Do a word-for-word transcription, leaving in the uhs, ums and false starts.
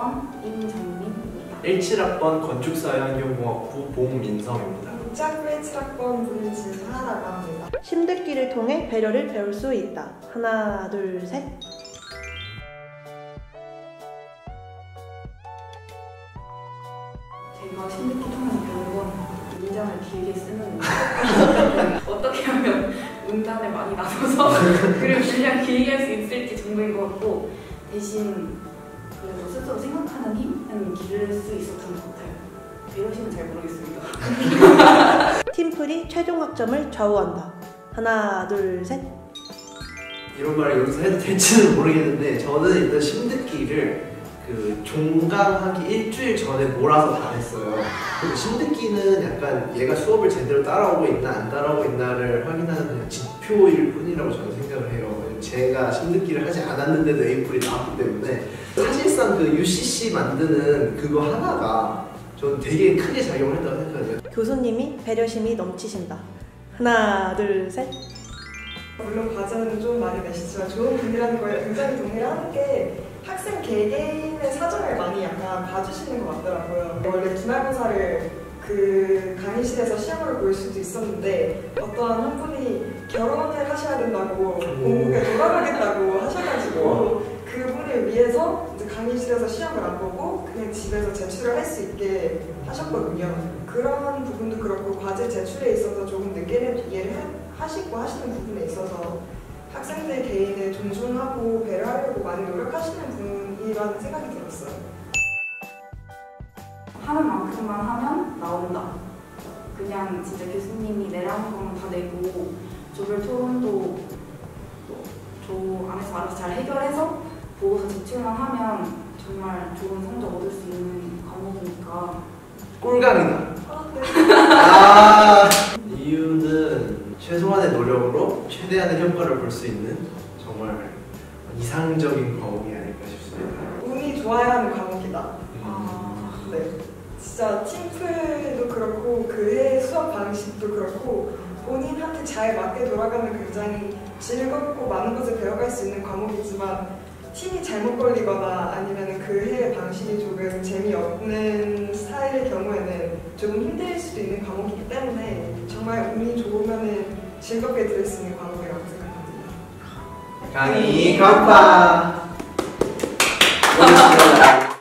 학번 임정민입니다. 일칠 학번 건축사회환경공학부 봉민성입니다. 국장부 일칠 학번 문진하라고 합니다. 심듣기를 통해 배려를 배울 수 있다. 하나, 둘, 셋. 제가 심듣기 통해서 배운 건 문장을 길게 쓰는 어떻게 하면 문단을 많이 나눠서 글을 분량 길게 할 수 있을지 정도인 것 같고, 대신 그래도 스스로 생각하는 힘은 기를 수 있었던 것 같아요. 이러시면 잘 모르겠습니다. 팀플이 최종 학점을 좌우한다. 하나, 둘, 셋. 이런 말을 여기서 해도 될지는 모르겠는데, 저는 일단 심듣기를 그 종강하기 일주일 전에 몰아서 다 했어요. 그리고 심듣기는 약간 얘가 수업을 제대로 따라오고 있나 안 따라오고 있나를 확인하는 그냥 지표일 뿐이라고 저는 생각을 해요. 제가 심듣기를 하지 않았는데도 에이플이 나왔기 때문에 사실상 그 유씨씨 만드는 그거 하나가 저는 되게 크게 작용을 했다고 생각해요. 교수님이 배려심이 넘치신다. 하나, 둘, 셋. 물론 과제는 좀 많이 내시지만 좋은 분이라는 거에 굉장히 동의를 하는 게, 학생 개개인의 사정을 많이 약간 봐주시는 것 같더라고요. 원래 기말고사를 그 강의실에서 시험을 볼 수도 있었는데, 어떠한 한 분이 결혼을 하셔야 된다고 공국에 돌아가겠다고 하셔가지고 그분을 위해서 이제 강의실에서 시험을 안 보고 그냥 집에서 제출을 할 수 있게 하셨거든요. 그런 부분도 그렇고, 과제 제출에 있어서 조금 늦게는 이해를 하시고 하시는 부분에 있어서 학생들 개인을 존중하고 배려하려고 많이 노력하시는 분이라는 생각이 들었어요. 하는 만큼만 하면 나온다. 그냥 진짜 교수님이 내라는 것만 다 내고 조별 토론도 조 안에서 알아서 잘 해결해서 보고서 제출만 하면 정말 좋은 성적 얻을 수 있는 과목이니까. 꿀강이다. 아, 네. 아, 이유는 최소한의 노력으로 최대한의 효과를 볼 수 있는 정말 이상적인 과목이 아닐까 싶습니다. 운이 좋아야 하는 과목이다. 아... 네. 진짜 팀플도 그렇고 그해 수업 방식도 그렇고 본인한테 잘 맞게 돌아가면 굉장히 즐겁고 많은 것을 배워갈 수 있는 과목이지만, 팀이 잘못 걸리거나 아니면 그 해의 방식이 조금 재미없는 스타일의 경우에는 조금 힘들 수도 있는 과목이기 때문에 정말 운이 좋으면 즐겁게 들을 수 있는 과목이라고 생각합니다. 강의 간파!